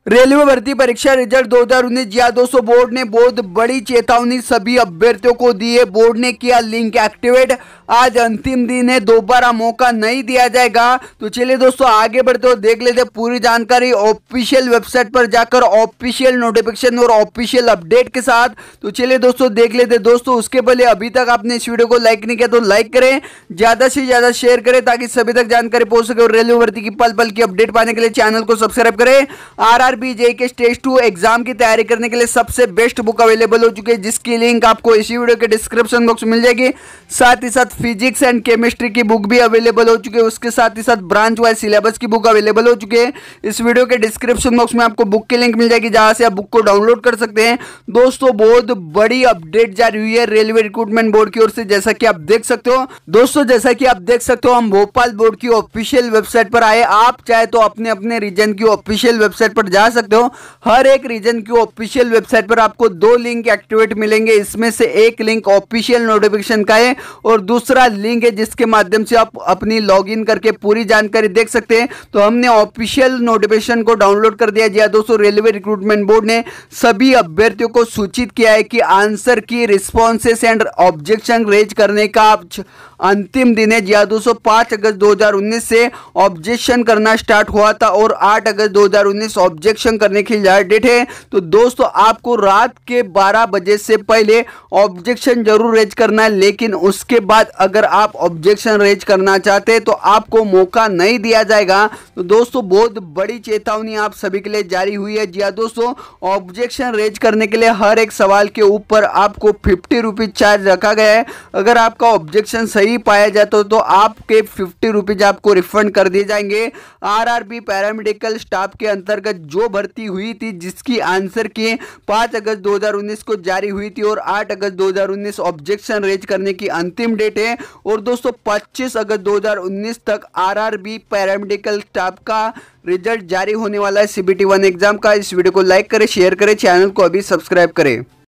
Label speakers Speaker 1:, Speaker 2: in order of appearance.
Speaker 1: Railway भर्ती परीक्षा result 2019 जी हाँ दोस्तों, बोर्ड ने बहुत बड़ी चेतावनी सभी अभ्यर्थियों को दी है। बोर्ड ने किया लिंक एक्टिवेट। आज अंतिम दिन है, दोबारा मौका नहीं दिया जाएगा। तो चलिए दोस्तों आगे बढ़ते हो, देख लेते पूरी जानकारी ऑफिशियल वेबसाइट पर जाकर, ऑफिशियल नोटिफिकेशन और ऑफिशियल अपडेट के साथ। तो चलिए दोस्तों देख लेते दोस्तों। उसके पहले अभी तक आपने इस वीडियो को लाइक नहीं किया तो लाइक करें, ज्यादा से ज्यादा शेयर करें ताकि सभी तक जानकारी पहुंच सके। और रेलवे भर्ती की पल पल की अपडेट पाने के लिए चैनल को सब्सक्राइब करें। आरआरबी जेईई के स्टेज 2 एग्जाम की तैयारी करने के लिए सबसे बेस्ट बुक अवेलेबल हो चुकी है, जिसकी लिंक आपको इसी वीडियो के डिस्क्रिप्शन बॉक्स में मिल जाएगी। साथ ही साथ फिजिक्स एंड केमिस्ट्री की बुक भी अवेलेबल हो चुकी है, उसके साथ ही साथ ब्रांच वाइज सिलेबस की बुक अवेलेबल हो चुकी है। इस वीडियो के डिस्क्रिप्शन बॉक्स में आपको बुक की लिंक मिल जाएगी, जहां से आप बुक को डाउनलोड कर सकते हैं। दोस्तों बहुत बड़ी अपडेट जारी हुई है रेलवे रिक्रूटमेंट बोर्ड की ओर से, जैसा कि आप देख सकते हो। दोस्तों जैसा कि आप देख सकते हो, हम भोपाल बोर्ड की ऑफिशियल वेबसाइट पर आए। आप चाहे तो अपने अपने रीजन की ऑफिशियल वेबसाइट पर जा सकते हो। हर एक रीजन की ऑफिशियल वेबसाइट पर आपको 2 लिंक एक्टिवेट मिलेंगे। इसमें से एक लिंक ऑफिशियल नोटिफिकेशन का है और दूसरा लिंक है जिसके माध्यम से आप अपनी लॉगिन करके पूरी जानकारी देख सकते हैं। तो हमने ऑफिशियल नोटिफिकेशन को डाउनलोड कर दिया। जी हाँ दोस्तों, रेलवे रिक्रूटमेंट बोर्ड ने सभी अभ्यर्थियों को सूचित किया है कि आंसर की रिस्पॉन्सेस एंड ऑब्जेक्शन रेज करने का अंतिम दिन है। जी हाँ दोस्तों, 5 अगस्त 2019 से ऑब्जेक्शन करना स्टार्ट हुआ था और 8 अगस्त 2019 ऑब्जेक्शन करने की लास्ट डेट है। तो दोस्तों आपको रात के 12 बजे से पहले ऑब्जेक्शन जरूर रेज करना है, लेकिन उसके बाद अगर आप ऑब्जेक्शन रेज करना चाहते हैं तो आपको मौका नहीं दिया जाएगा। तो दोस्तों बहुत बड़ी चेतावनी आप सभी के लिए जारी हुई है। जी हाँ दोस्तों, ऑब्जेक्शन रेज करने के लिए हर एक सवाल के ऊपर आपको 50 रुपीज चार्ज रखा गया है। अगर आपका ऑब्जेक्शन सही पाया जाता तो आपके 50 रुपीज आपको रिफंड कर दिए जाएंगे। आरआरबी पैरामेडिकल स्टाफ के अंतर्गत जो भर्ती हुई थी, जिसकी आंसर की 5 अगस्त 2019 को जारी हुई थी और 8 अगस्त 2019 ऑब्जेक्शन रेज करने की अंतिम डेट है। और दोस्तों 25 अगस्त 2019 तक आरआरबी पैरामेडिकल स्टाफ का रिजल्ट जारी होने वाला है CBT 1 एग्जाम का। इस वीडियो को लाइक करें, शेयर करें, चैनल को अभी सब्सक्राइब करें।